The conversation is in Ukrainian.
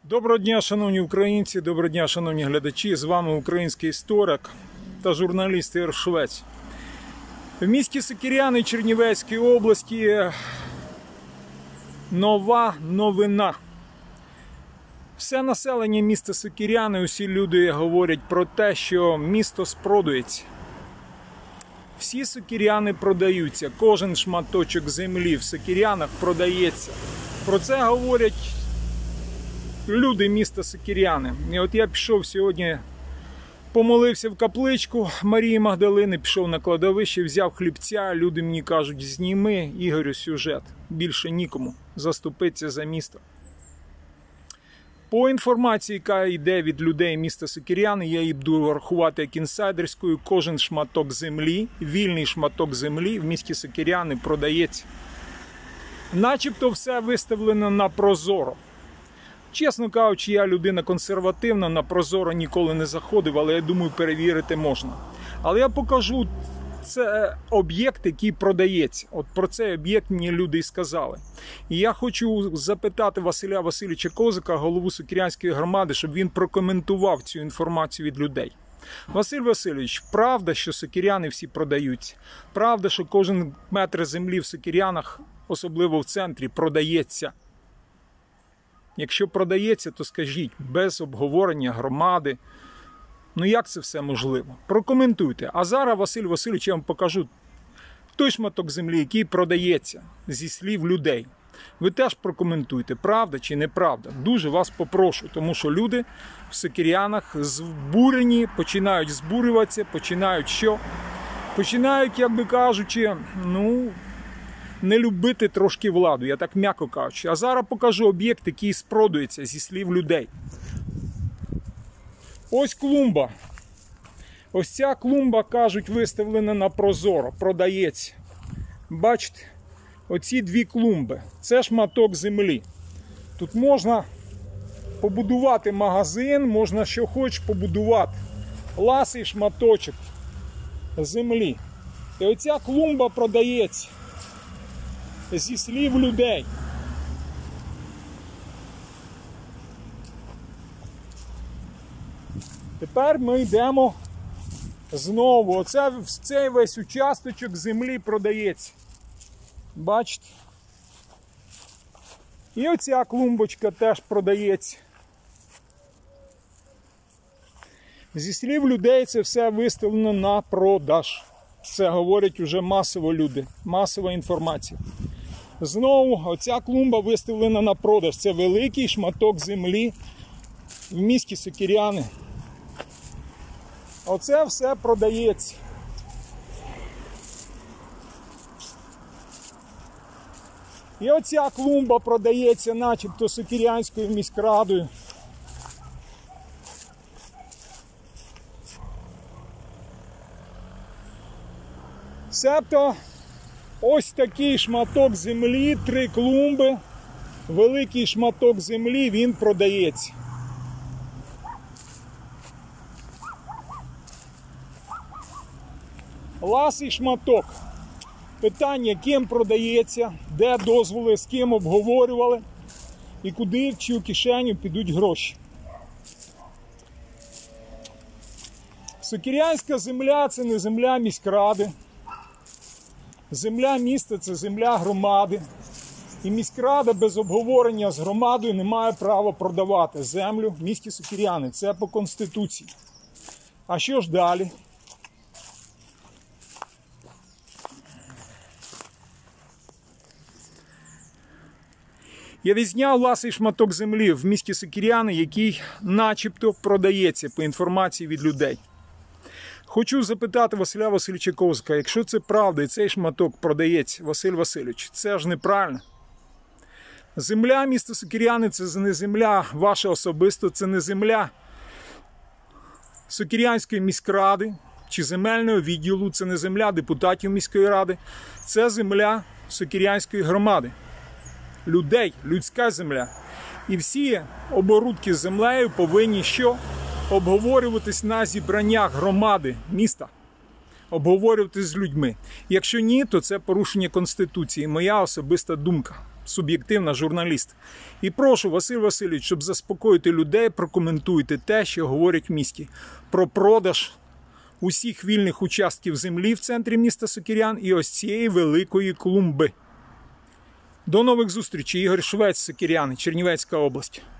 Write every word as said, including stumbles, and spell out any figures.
Доброго дня, шановні українці, доброго дня, шановні глядачі. З вами український історик та журналіст Ігор Швець. В місті Сокиряни Чернівецької області нова новина. Все населення міста Сокиряни, усі люди говорять про те, що місто спродується. Всі сокиряни продаються, кожен шматочок землі в Сокирянах продається. Про це говорять люди міста Сокиряни. І от я пішов сьогодні, помолився в капличку Марії Магдалини, пішов на кладовище, взяв хлібця. Люди мені кажуть: зніми, Ігорю, сюжет. Більше нікому заступитися за місто. По інформації, яка йде від людей міста Сокиряни, я її буду рахувати як інсайдерською. Кожен шматок землі, вільний шматок землі в місті Сокиряни продається. Начебто все виставлено на прозоро. Чесно кажучи, я людина консервативна, на прозоро ніколи не заходив, але я думаю, перевірити можна. Але я покажу, це об'єкт, який продається. От про цей об'єкт мені люди і сказали. І я хочу запитати Василя Васильовича Козака, голову Сокирянської громади, щоб він прокоментував цю інформацію від людей. Василь Васильович, правда, що сокиряни всі продаються? Правда, що кожен метр землі в Сокирянах, особливо в центрі, продається? Якщо продається, то скажіть, без обговорення громади. Ну як це все можливо? Прокоментуйте. А зараз, Василь Васильович, я вам покажу той шматок землі, який продається зі слів людей. Ви теж прокоментуйте, правда чи неправда. Дуже вас попрошу, тому що люди в Сокирянах збурені, починають збурюватися, починають що? Починають, як би кажучи, ну, не любити трошки владу, я так м'яко кажучи. А зараз покажу об'єкт, який спродується зі слів людей. Ось клумба. Ось ця клумба, кажуть, виставлена на прозоро, продається. Бачите, оці дві клумби. Це шматок землі. Тут можна побудувати магазин, можна що хочеш побудувати. Ласий шматочок землі. І оця клумба продається зі слів людей. Тепер ми йдемо знову. Оце, цей весь участочок землі продається. Бачите? І оця клумбочка теж продається. Зі слів людей це все виставлено на продаж. Це говорять уже масово люди. Масова інформація. Знову оця клумба виставлена на продаж. Це великий шматок землі в місті Сокиряни. Оце все продається. І оця клумба продається начебто Сокирянською міськрадою. Себто ось такий шматок землі, три клумби, великий шматок землі, він продається. Ласий шматок. Питання, ким продається, де дозволи, з ким обговорювали і куди в чию кишеню підуть гроші. Сокирянська земля – це не земля міськради. Земля міста – це земля громади. І міськрада без обговорення з громадою не має права продавати землю в місті Сокиряни. Це по Конституції. А що ж далі? Я відзняв ласий шматок землі в місті Сокиряни, який начебто продається по інформації від людей. Хочу запитати Василя Васильовича Козака, якщо це правда і цей шматок продається, Василь Васильович, це ж неправильно. Земля міста Сокиряни – це не земля ваша особисто, це не земля Сокирянської міськради чи земельного відділу, це не земля депутатів міської ради, це земля Сокирянської громади. Людей, людська земля. І всі оборудки з землею повинні що? Обговорюватись на зібраннях громади, міста. Обговорюватись з людьми. Якщо ні, то це порушення Конституції. Моя особиста думка. суб'єктивна журналіст. І прошу, Василь Васильович, щоб заспокоїти людей, прокоментуйте те, що говорять в місті. Про продаж усіх вільних участків землі в центрі міста Сокирян і ось цієї великої клумби. До нових зустрічей. Ігор Швець, Сокиряни, Чернівецька область.